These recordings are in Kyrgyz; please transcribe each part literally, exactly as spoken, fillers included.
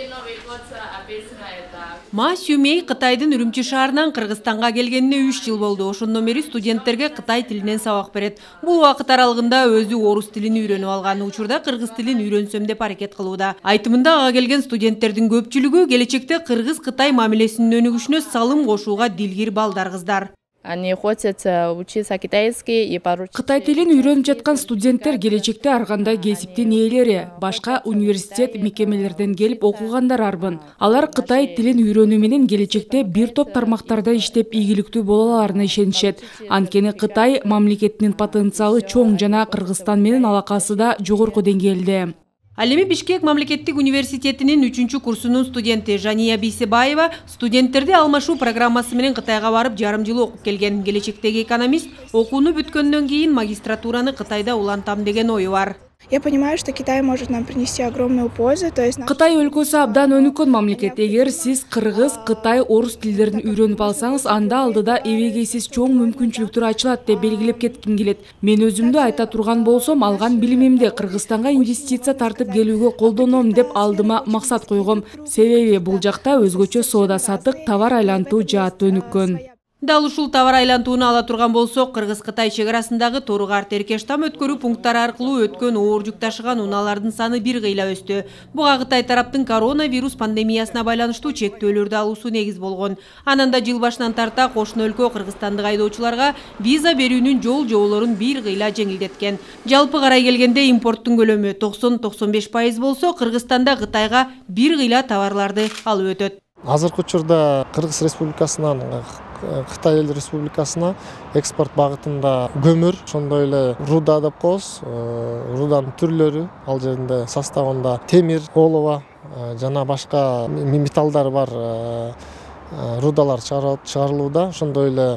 Ма Сюмей Кытайдын Үрүмчү шаарынан Кыргызстанга келгенине үч жыл болду. Ошондон бери студенттерге Кытай тилинен сабак берет. Бул убакыт аралыгында өзү орус тилин үйрөнүп алган, учурда кыргыз тилин үйрөнсөм деп аракет кылууда. Айтымында ага келген студенттердин көпчүлүгү келечекте Кыргыз-Кытай мамилесинин өнүгүшүнө салым кошууга дилгир балдар кыздар. Они хотят учиться китайский и поручить. Кытай тилин үйрөнүп жаткан студенттер келечекте ар кандай кесиптин ээлери, башка университет мекемелерден келип окугандар арбын. Алар Кытай тилин үйрөнүү менен келечекте бир топ тармактарда иштеп ийгиликтүү боло аларына ишенишет. Анткени Кытай мамлекетинин потенциалы чоң жана Кыргызстан менен алакасы да жогорку деңгээлде. Ал эми Бишкек мамлекеттик университетинин үчүнчү курсунун студенти Жания Бейсебаева студенттерди алмашуу программасы менен Кытайга барып жарым жыл окуп келген. Келечектеги экономист окууну бүткөндөн кийин магистратураны Кытайда улантам деген ою бар. Я понимаю, что Китай может нам принести огромную пользу, то есть Кытай өлкөсү абдан өнүккөн мамлекет. Эгер сиз кыргыз, кытай, орус тилдерин үйрөнүп алсаңыз, анда алдыда эбегейсиз чоң мүмкүнчүлүктөр ачылат деп белгилеп кетким келет. Мен өзүмдү айта турган болсом, алган билимимди Кыргызстанга инвестиция тартып келүүгө колдоном деп алдыма максат койгом. Себеби бул жакта өзгөчө соода сатык, товар айлантуу жааты өнүккөн. Дал ушул товар айлантууну ала турган болсок, Кыргыз-Кытай чек арасындагы Тору-Кар Теркештам өткөрүү пункттары аркылуу өткөн оор жүк ташыган унаалардын саны бир кыйла өстү. Буга Кытай тараптын коронавирус пандемиясына байланыштуу чектөөлөрдү алуусу негиз болгон. Анан да жыл башынан тарта кошуна өлкө кыргызстандык айдоочуларга виза берүүнүн жол жоболорун бир кыйла жеңилдеткен. Жалпы карай келгенде импорттун көлөмү токсон — токсон беш пайыз болсо, Кыргызстанда Кытайга бир кыйла товарларды алып өтөт. Азыркы учурда Кыргыз Республикасынан Кытай эл Республикасына экспорт багытында көмүр, ошондой эле руда деп коебуз, руданын түрлөрү, ал жеринде составында темир, олово жана башка металлдар бар рудалар чыгарылууда, ошондой эле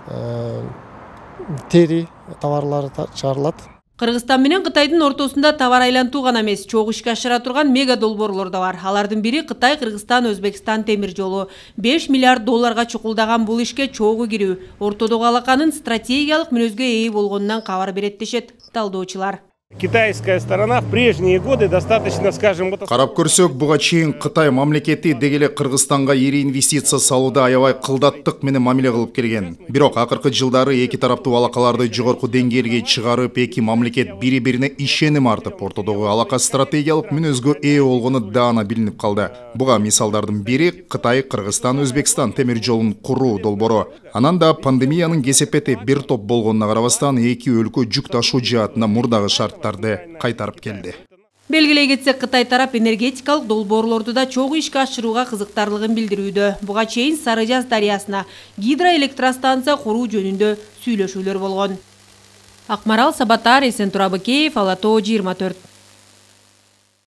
тери товарлары чыгарылат. Кыргызстан менен Кытайдын ортосунда товар айлантуу гана эмес, чогуу ишке ашыра турган мега долбоорлор да бар. Алардын бири Кытай Кыргызстан Өзбекстан темир жолу. беш миллиард долларга чукулдаган бул ишке чогуу кирүү ортодогу алаканын стратегиялык мүнөзгө ээ болгонунан кабар берет дешет талдоочулар. Китайская сторона в прежние годы достаточно, скажем, вот... Карап көрсөк, буга чейин Кытай мамлекети дегеле Кыргызстанга ири инвестиция салууда аябай кылдаттык менен мамиле кылып келген. Бирок акыркы жылдары эки тараптуу алакаларды жогорку деңгээлге чыгарып, эки мамлекет бири-бирине ишеним артып, ортодогу алака стратегиялык мүнөзгө ээ болгону даана билинип калды. Буга мисалдардын бири Кытай Кыргызстан Өзбекстан темир жолун куруу долбоору. Анан да пандемиянын кесепети бир топ болгонуна карабастан эки өлкө жүк ташуу жаатына мурдагы шарттарды кайтарып келди. Белгилей кетсек, Кытай тарап энергетикалык долбоорлорду да чогуу ишке ашырууга кызыктарлыгын билдирүүдө. Буга чейин Сары Жаз дарыясына гидроэлектростанция куруу жөнүндө сүйлөшүүлөр болгон. Акмарал Сабатар, Эсен Турабыкеев, Ала Тоо жыйырма төрт.